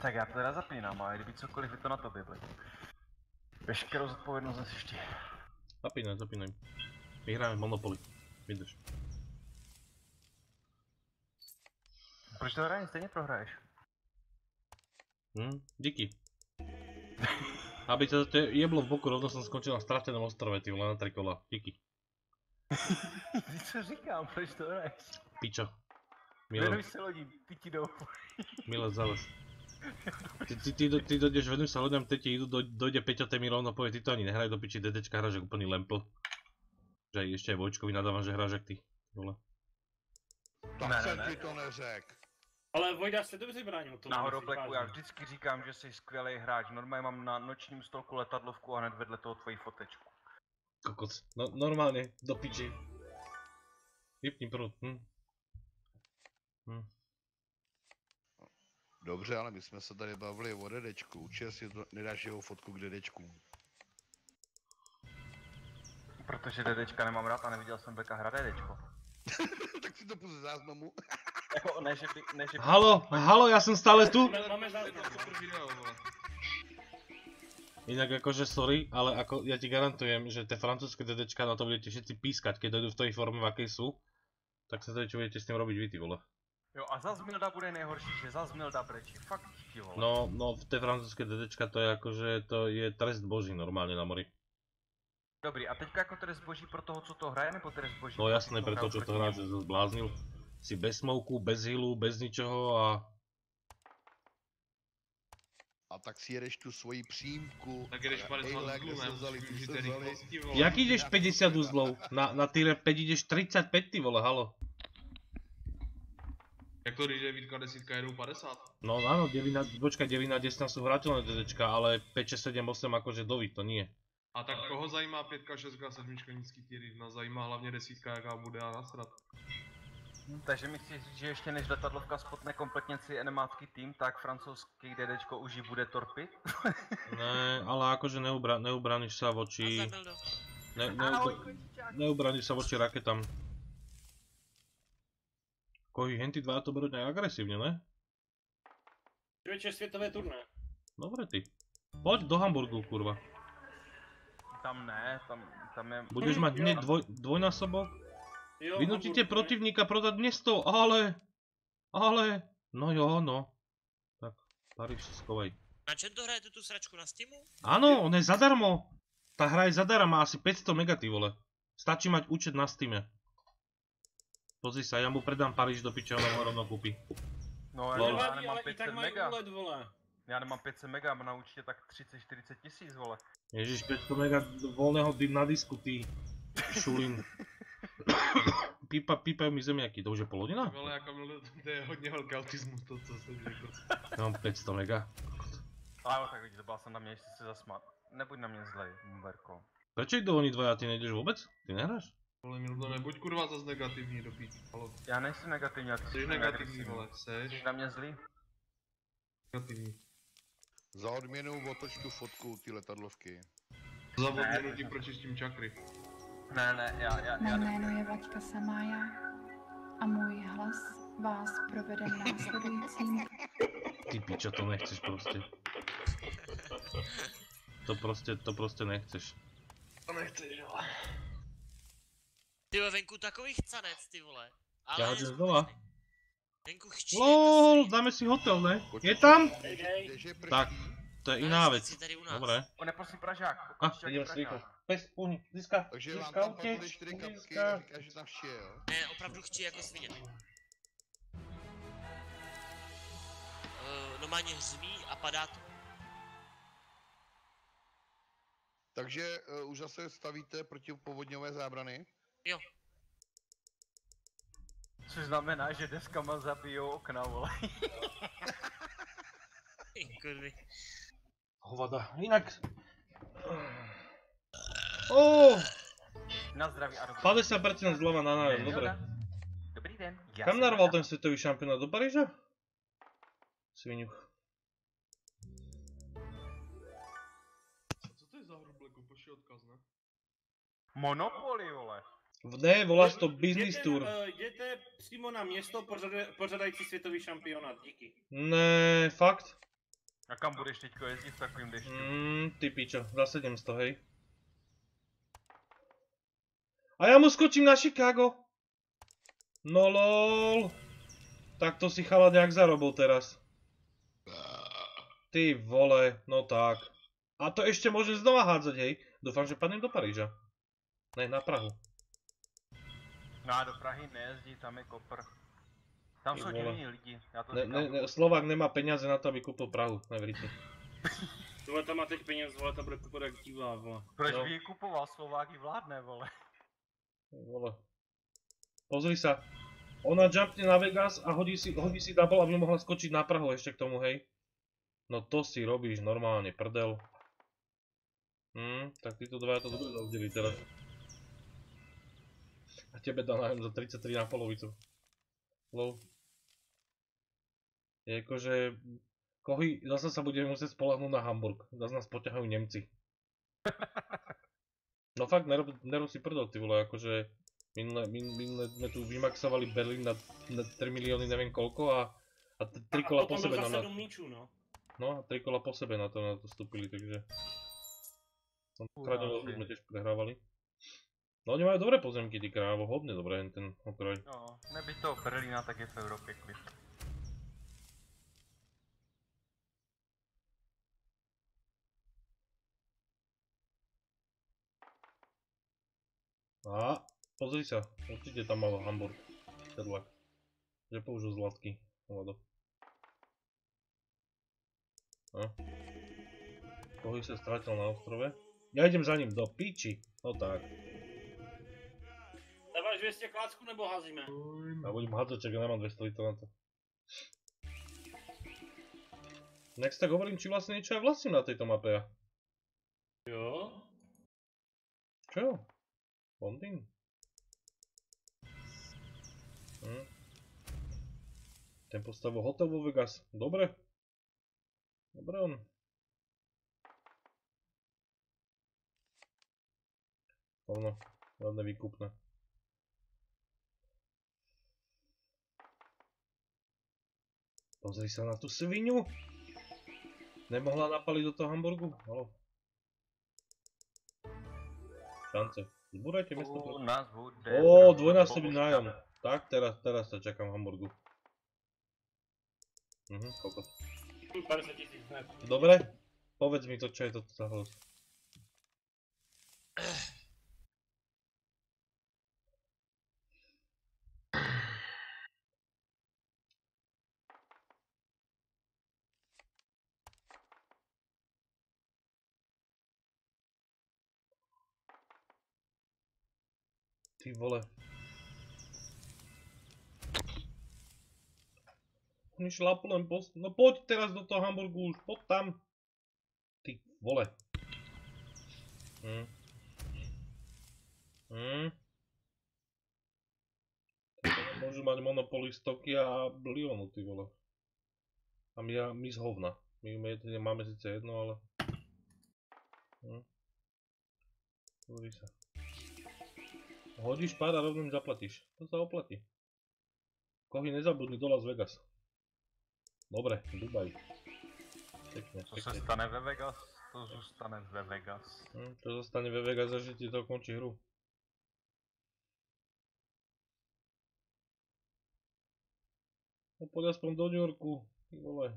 Tak já to teda zapínám, ale kdyby cokoliv je to na tobě, blek. Veškerou zodpovědnost neseš ty. Zapínaj. My hráme Monopoly. Vydrž. Proč to hraní? Stejně prohraješ. Díky. Aby to jeblo v boku, rovno som skončil na stratenom ostrove, ty vole, na 3 kola. Díky. Co říkám, proč to hraješ? Pičo. Věnuj se lodím, ty ti jdou. Milé zales. Ty dojdeš, venuj sa ľuďom, teď ti idú, dojde Peťo, ten mi rovno povie, ty to ani nehraj do piči, DDčka hráš jak úplný lempl. Že ešte aj Vojčkovi nadávam, že hráš jak ty. Vole. Tak jsem ti to neřekl. Ale Vojda se dobře bránil tomu. Náhodou, Blacku, já vždycky říkám, že jsi skvělý hráč. Normálně mám na nočním stolku letadlovku a hned vedle toho tvoji fotečku. Kokos. No, normálne, do piči. Vypni prut, Dobře, ale my jsme se tady bavili o dedečku. Určitě si nedáš jeho fotku k dedečku. Protože DDčka nemám rád a neviděl jsem Blacka hrát DDčko. Tak si to půjde ze záznamu. Jako ne, že by... Halo, ja som stále tu? Máme záznam. Inak akože sorry, ale ako ja ti garantujem, že tie francúzske DDčka na to budete všetci pískať, keď dojdú v tej forme, v akej sú. Tak sa to čo budete s tým robiť vy, ty vole. Jo, a zas Milda bude nejhorší, že zas Milda brečí, fakt ti vole. No, v té francúzské DDčka to je akože, to je trest boží normálne na mori. Dobrý, a teďka jako trest boží pro toho, co to hraje, nebo trest boží? No jasné, pre to, čo to hráč sa zbláznil. Si bez smoku, bez healu, bez ničoho a... A tak si jedeš tu svoji přímku. Tak jedeš 50 uzlů, nemusíš rychlosti, vole. Jak ideš 50 uzlov? Na tier 5 ideš 35, ty vole, halo. Jak to, když je Vítka 10, jedou 50? No áno, 9 na 10 sú hrateľné DDčka, ale 5, 6, 7, 8 akože doví, to nie. A tak koho zajímá 5, 6, 7 nízký tier 1? Zajímá hlavně 10, jaká bude a nasrat. Takže mi chci říct, že ještě než letadlovka spotne kompletně celý enemácký tým, tak francouzský DDčko už ji bude torpit? Ne, ale akože neubraníš sa voči... Neubraníš sa voči raketám. Kohy, henty dva to berú nejak agresívne, ne? Večer světové turné. Dobre ty. Poď do Hamburgu, kurva. Tam ne, tam je... Budeš mať hneď dvojnásobok? Vynútite protivníka prodať město, ale... No jo, no. Tak, Paríž si schovej. Na čem to hrajete tu sračku, na Steamu? Áno, on je zadarmo. Tá hra je zadarmo, má asi 500 mega, ty vole. Stačí mať účet na Steame. Pozri sa, ja mu predám Paríž do piče, ona ho rovno kúpi. No já nemám 500 mega. Já nemám 500 mega, mám na účtě tak 30-40 tisíc, vole. Ježiš, 500 mega voľného na disku, ty šulín. Pípajú mi zemiaky, to už je pol hodina? Ale jako to je hodně velký autismus, to co jsem řekl. Já mám 500 mega. Ale tak vidíš, zabal jsem na mě, ještě se zasmát. Nebuď na mě zlej, Mberko. Prečo idú oni dvaja, ty nejdeš vôbec? Ty nehráš? Ale Mildo, nebuď kurva zas negativní do píči, halo. Já nejsem negativní, a ty Jsi negativní, vole, seš Jsi na mě zlý? negativní. Za odměnu otoč tu fotku ty letadlovky. Za odměnu ti pročistím čakry. Ne, já Mé jméno je Vlaďka Samája a můj hlas vás provede následujícím. Ty pičo, to nechceš prostě. To prostě nechceš. To nechceš, vole. Ty vole, venku takový chcanec, ty vole. Já hodím znova. Venku chčí LOL, jako dáme si hotel, ne? Je tam? Tak, to je iná Ale vec. si tady u nás. Dobré. On je prosím Pražák. Idem si rýchlo. Pes, pohni, Získa, Takže vám Získa, tam pak uteč, bude 4 kapky Získa. a říkáš, že tam všijel. Ne, opravdu chčí jako svině. Normálně hřmí a padá to. Takže už zase stavíte protipovodňové zábrany? Jo. Což znamená, že deskama zabijou okna, vole. Kurvy. Hovada, inak... Na zdraví a dobrý. 50% zleva na nájom, dobre. Dobrý den. Kam narval ten svetový šampionát, do Paríža? Sviňuch. Co to je za hru, Blacku? Pošli odkaz, ne? Monopoly, vole. Ne, voláš to Business Tour. Jděte přímo na město pořadající světový šampionát, díky. Ne, fakt? kam budeš teďko jezdit v takovým dešti? Ty pičo, za 700, hej. A ja mu skočím na Chicago. No lol. Tak to si chala nejak zarobol teraz. Ty vole, no tak. A to ešte môžem znova hádzať, hej. Dúfam, že padnem do Paríža. Ne, na Prahu. No a do Prahy nejezdí, tam je kopr. Tam Ty jsou vole. divní lidi, já to Ne, říkám. Slovák nemá peniaze na to, aby kúpil Prahu. Nevríte. Tohle tam má teď peněz, vole, to bude kupovat jak divá, vole. Proč No. by ji kupoval, Slováky vládne, vole. Vole. Pozri sa. Ona jumpne na Vegas a hodí si double, aby mohla skočiť na Prahu ešte k tomu, hej. No to si robíš normálne, prdel. Tak títo dvaja to dobre zaudili teraz. A tebe dá nájom za 33 na polovicu. Lol. Je akože... Kohy, zase sa budeme musieť spoľahnúť na Hamburg. Zase nás poťahajú Nemci. No fakt, nerob si prdol, ty vole, akože... Minule sme tu vymaxovali Berlín na 3 milióny neviem koľko a 3 kola po sebe na... A potom za 7 míčů, no. No a 3 kola po sebe na to vstúpili, takže... Kráľovou sme tiež prehrávali. No oni majú dobré pozemky, tí kráľovou, hodne dobré, ten okraj. No, nebyť toho Berlína, tak je v Evropě klid. A pozri sa, určite tam mal Hamburg, sedlak. Že použil zlatky, Vlado. No. Kohy sa strátil na ostrove. Ja idem za ním do piči, no tak. Dáváš 200 klácku nebo házíme? A budem hádzať, čak ja nemám 200 litrov na to. Next tak hovorím, či vlastne niečo aj vlastním na tejto mape ja. Jo? Čo? Londýn? Ten postavil hotel vo Vegas. Dobre. Dobre on. Rovno, žiadne výkupné. Pozri sa na tú svinu. Nemohla napaliť do toho Hamburgu? Halo. Šance. Zbúrajte mesto. U nás bude... Ó, dvojnásobný nájom. Tak, teraz sa čakám v Hamburgu. Kokos. 50 000 hned. Dobre, povedz mi to, čo je to za hlas. Ty vole. Oni šlapu len post... No poď teraz do toho Hamburgu už, poď tam. Ty vole. Môžu mať monopolistovky a Lyonu, ty vole. A my z hovna. My máme síce jedno, ale... Pozri sa. Hodíš pár a rovno mi zaplatíš. To sa oplatí. Kohy nezabudni do Las Vegas. Dobre, Dubaj. Pekne, Co se stane ve Vegas, to zůstane ve Vegas. To zostane ve Vegas a že ti to končí hru. No poď aspoň do New Yorku, ty vole.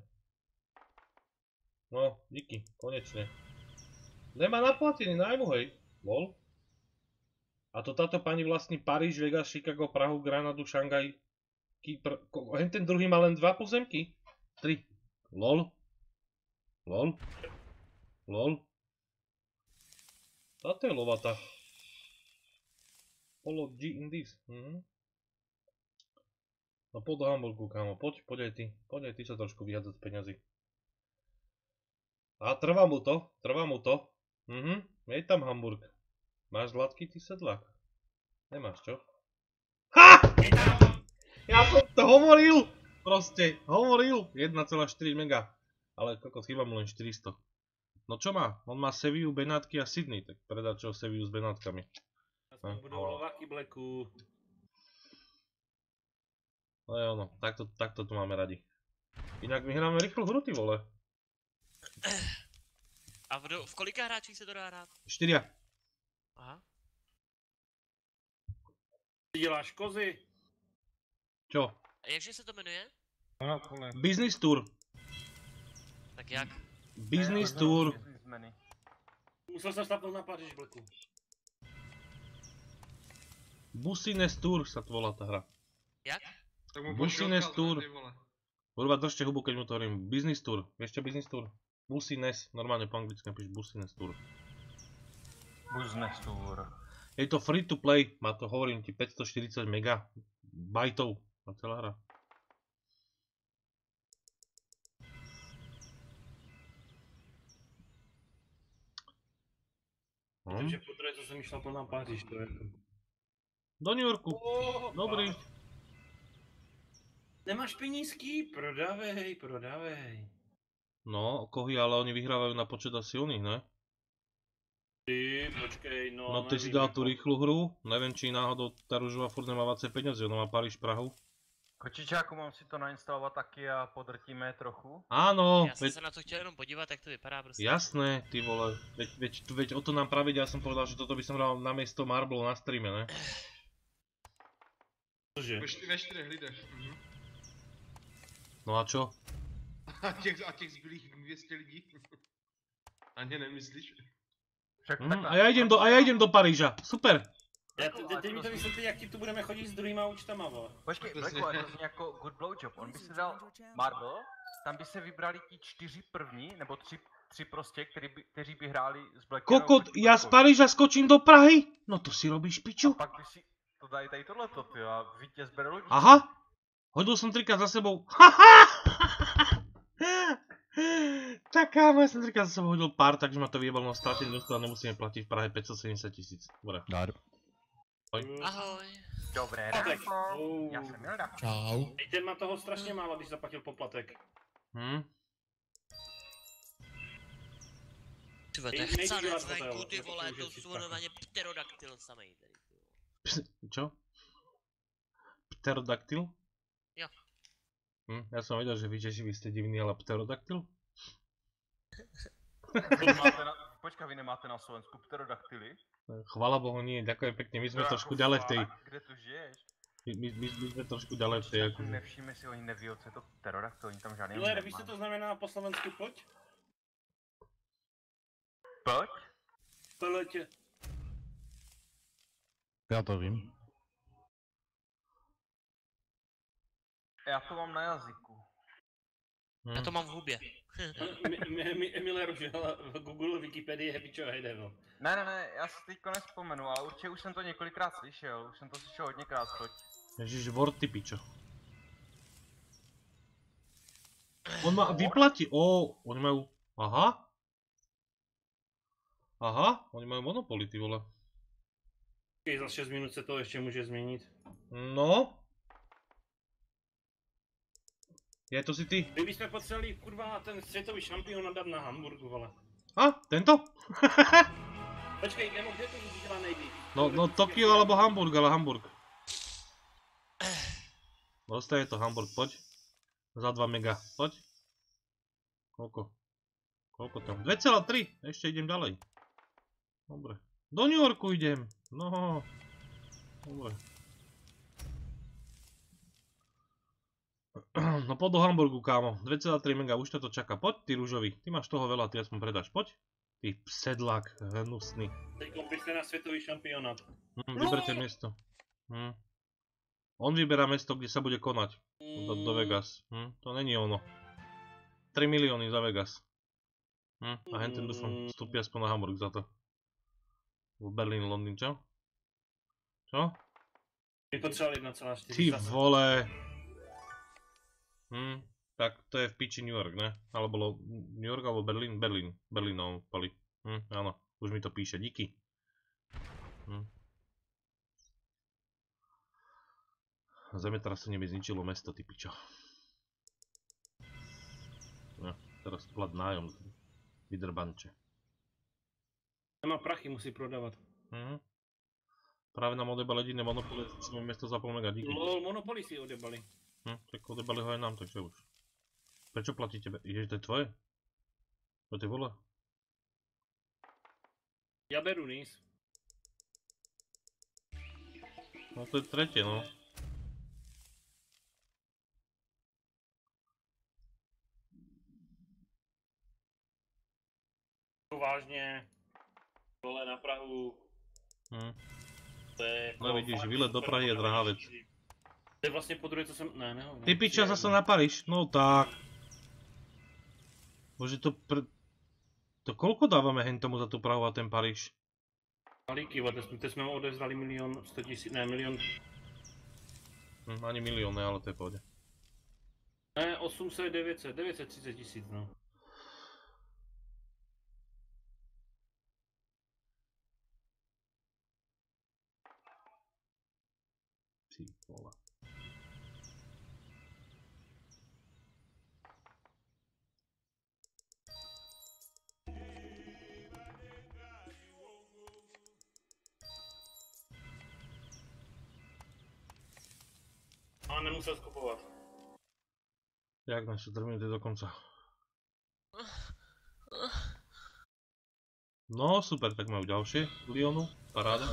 No, díky, konečne. Nemá naplatení nájmu, hej. Lol. A to táto pani vlastní Paríž, Vegas, Chicago, Prahu, Granadu, Šangaj, Kypr... Ten druhý má len 2 pozemky? 3. Lol. Lol. Lol. Táto je lovata. Polo G in this. No poď do Hamburgu, kámo. Poď aj ty. Poď aj ty sa trošku vyhádzať z peňazí. A trvá mu to. Je tam Hamburg. Máš zlatky, ty sedlák? Nemáš, čo? HA! Ja som to hovoril! Proste, hovoril! 1,4 mega. Ale kokos, chýba mu len 400. No čo má? On má Sevillu, Benátky a Sydney, tak predá čo Sevillu s Benátkami. Aspoň budou lováky Blacku. No jo, no, takto to máme radi. Inak my hráme rýchlo hru, ty vole. A v kolika hráčích se to dá hrát? 4. Aha. Ty děláš kozy? Čo? A jakže se to jmenuje? Business Tour. Tak jak? Business Tour. Businessmeny. Musel jsem stapnout na Paříž, Bleku. Business Tour sa to volá tá hra. Jak? Tak mu Business pošli Tour. odkaz, ty vole. Kurva, držte hubu, keď mu to hovorím. Business Tour. Vieš čo Business Tour? Business. Normálne po anglicky napíš Business Tour. Business tour. Je to free to play. Má to, hovorím ti, 540 megabajtov na celá hra. Takže potroj, co jsem šlapl na Paříž, to je to. Do New Yorku. Dobrý. Nemáš penízky? Prodavej, prodavej. No, kohy, ale oni vyhrávajú na počet asi oných, ne? Ty, počkej, no. No ty si dal tú rýchlu hru. Neviem, či náhodou tá rúžová furt nemá viacej peniazy. Ona má Paríž, Prahu. Kočičáku, mám si to nainstalovat taky a podrtíme je trochu. Áno, Já jsem se na to chtěl jenom podívat, jak to vypadá prostě. jasné, ty vole. Veď o to nám praviť, ja som povedal, že toto by som dal namiesto Marble na streame, ne? Cože? Ve 4 lidech. Mhm. No a čo? A těch zbylých 200 lidí? Ani nemyslíš? Však A ja idem do Paríža. Super. Teď mi to vysvětlí, jak ti tu budeme chodit s druhýma účtama, vole. Počkej, Blacku, ale to zní jako good blowjob. On by se dal Marble, tam by se vybrali ti 4 první, nebo 3 prostě, kteří by hráli s Blackem. Kokot, ja z Paríža skočím do Prahy? No to si robíš piču. A pak by si to dali tady tohleto, ty a vítěz bere lodi. Aha. Hodil som 3krát za sebou. Haha! Tak kámo, ja som 3krát za sebou hodil pár, takže ma to vyjebalo na stratený dostal, nemusíme platiť v Prahe 570 000. Dobre. Ahoj. Dobré Poplatek. ráno. Já jsem Milda. Čau. Ten má toho strašně málo, když zaplatil poplatek. Ty vole, to je Nejdi dělat chcanec hotel, venku, ty jako vole, to už to je jsou čistá. normálně pterodaktyl samej tady, ty vole. Čo? Pterodaktyl? Jo. Ja som vedel, že vy Češi vy ste divní, ale pterodaktyl? Počkej, vy nemáte na Slovensku pterodaktyly? Chvala Bohu nie, ďakujem pekne, my sme To trošku jako ďalej v tej... fakt? Kde tu žiješ? My sme trošku ďalej v tej Jako akože... nevšimli si, oni neví, co je to pterodaktyl, oni tam žádný Miller, víš, co to znamená po slovensku pojď? Pojď? Pojď. Já to vím. Já to mám na jazyku. Já to mám v hubě. Miller, že v Google, Wikipedii je pičo, hejde, no. Ne, já si teďko nespomenu, ale určitě už jsem to několikrát slyšel, už jsem to slyšel hodněkrát, pojď. Ježiš, Word, ty pičo. On má vyplatí, oni majú... Aha. Aha, oni majú monopoly, ty vole. Za 6 minut se to ještě může změnit. No. Je to si ty? Kdybychom potřebovali, kurva, ten světový šampion dát na Hamburgu, vole. A, tento? Počkej, Emo, kde to vydělá nejvíc? No Tokio alebo Hamburg, ale Hamburg. Dostane to Hamburg, poď. Za 2 mega, poď. Koľko tam? 2,3, ešte idem ďalej. Dobre. Do New Yorku idem, no. Dobre. No poď do Hamburgu, kámo. 2,3 mega, už to čaká. Poď, ty rúžový. Ty máš toho veľa, ty aspoň predáš. Poď. Ty sedlák, hnusný. Teď byste na světový šampionát. Vyberte miesto. On vyberá mesto, kde sa bude konať. Do Vegas. To není ono. 3 milióny za Vegas. A henten dúfam, vstúpi aspoň na Hamburg za to. V Berlín, Londýn, čo? Čo? My potřebovali 1,4. Ty vole. Tak to je v piči New York, ne? Alebo New York alebo Berlín? Berlín nám pali. Áno, už mi to píše, díky. Zemetrasenie mi zničilo mesto, ty pičo. No, teraz plat nájom. Vydrbanče. Nemá prachy, musí prodávat. Práve nám odebali jediné monopoly, sme mesto za pol mega, díky. Lol, Monopoly si odebali. Tak odebali ho aj nám, takže už. Prečo platíte? Ježiš, to je tvoje? No ty vole. Ja beru Nice. No to je tretie, no. Vážně. Dole na Prahu. To je jako No vidíš, fakt výlet do super Prahy je drahá potraviště. věc. To je vlastně podruhé, co jsem... Ne, Ty piča, zase na Paríž, no tak. Bože, to koľko dávame hen tomu za tú Prahu a ten Paríž? Malíky, teď jsme mu odevzdali 1 100 000, ne, 1 000 000. Ani milión, ne, ale to je pohode. Ne, 800, 900, 930 000, no. Ty vole. A nemusel skupovat. Jak naše 3 minúty do konca. No super, tak majú ďalšie Lyonu, paráda.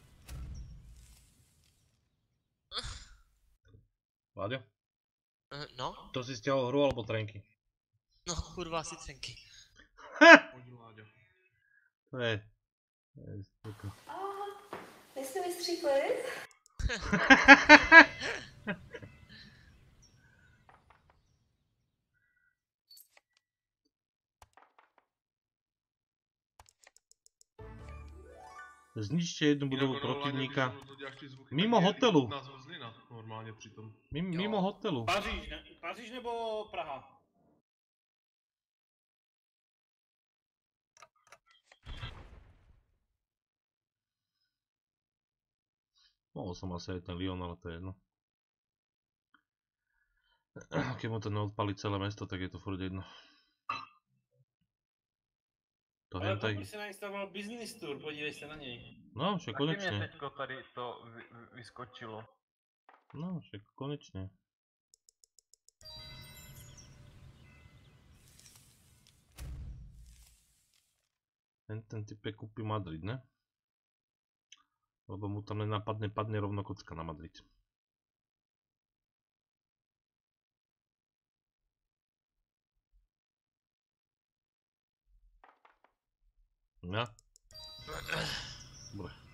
Láďo? No, To si stiahol hru alebo trenky? no kurva asi trenky. Hodil Láďa. To je... Vy jste vystříkli? Zničte jednu budovu Jinak normálně, protivníka. když to děláš ty zvuky, Mimo tak je hotelu. nás zlina normálně přitom. Mimo hotelu. Paříž nebo Praha? Mohol som asi aj ten Lyon, ale to je jedno. Keď mu to neodpali celé mesto, tak je to furt jedno. To Ale hentaj. pokud si nainstaloval Business Tour, podívej se na něj. No, však Taky mě konečne. teďko tady to vyskočilo. No, však konečne. Ten typek kúpi Madrid, ne? Lebo mu tam padne rovno kocka na Madrid. Ja? Dobre.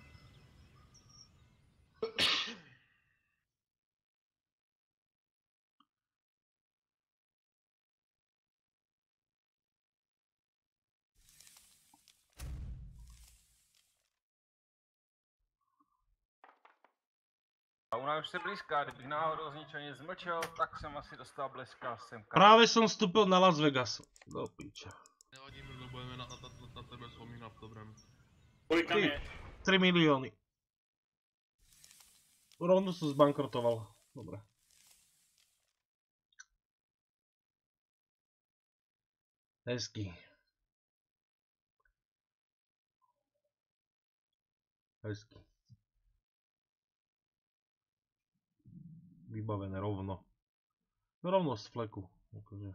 A ona už se blízká, kdybych náhodou z ničeho nic zmlčel, tak jsem asi dostal bleska sem. Práve som vstúpil na Las Vegas. Do piča. Nevadí, Mrdo, budeme na tebe vzpomínat v dobrém. Kolik tam je? 3 milióny. Rovno som zbankrotoval. Dobre. Hezky. Hezky. Vybavené rovno. Rovno z fleku. Akože.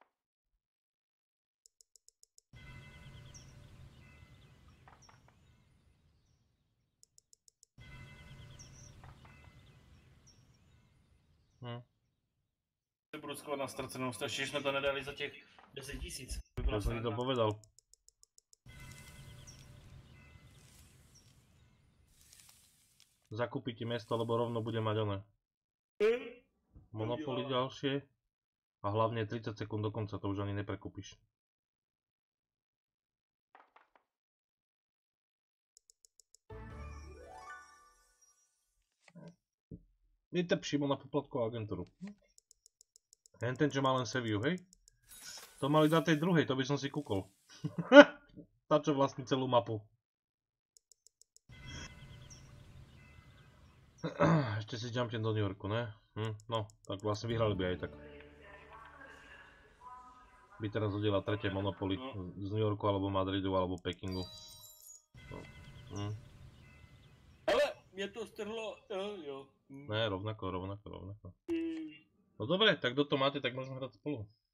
Se budu skovat na ztracenou, ještě jsme to nedali za těch 10 000. Ja som ti to povedal. Zakúpi ti mesto, lebo rovno bude mať oné. Monopoly ďalšie. A hlavne 30 sekúnd do konca, to už ani neprekúpiš. Víte, přímo na poplatkovú agentúru. Ten, čo má len Seviu, hej? To mali dať tej druhej, to by som si kúkol. Tá, čo vlastní celú mapu. Ešte si jumpnem do New Yorku, ne? No, tak vlastne vyhrali by aj tak. By teraz hodila tretie Monopoly z New Yorku, alebo Madridu, alebo Pekingu. Ale mě to strhlo, jo. Ne, rovnako. No dobre, tak kto to máte, tak môžeme hrať spolu.